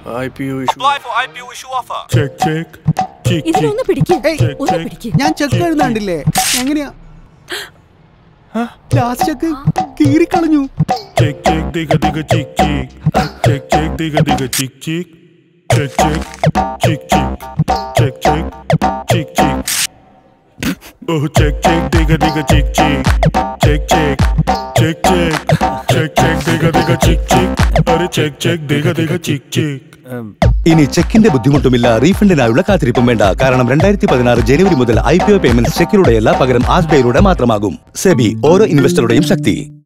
IPO issue. Apply for IPO issue offer. Check. ഇതിലൊന്ന് പിടിക്ക്. ഒന്ന് പിടിക്ക്. ഞാൻ ചെക്ക് എഴുതാണ്ടില്ലേ? എങ്ങനെയാ? ലാസ്റ്റ് ചെക്ക് കീറിക്കളഞ്ഞു. Check diga chick. Check diga chick. Check. Oh, check diga chick. Check diga chick. Arey check diga chick. ഇനി ചെക്കിന്റെ ബുദ്ധിമുട്ടുമില്ല, റീഫണ്ടിനായുള്ള കാത്തിരിപ്പും വേണ്ട. കാരണം 2016 ജനുവരി മുതൽ IPO പേയ്മെന്റ് ചെക്കിലൂടെയല്ല, പകരം RBIയിലൂടെ മാത്രമാകും. സെബി, ഓരോ ഇൻവെസ്റ്ററുടെയും ശക്തി.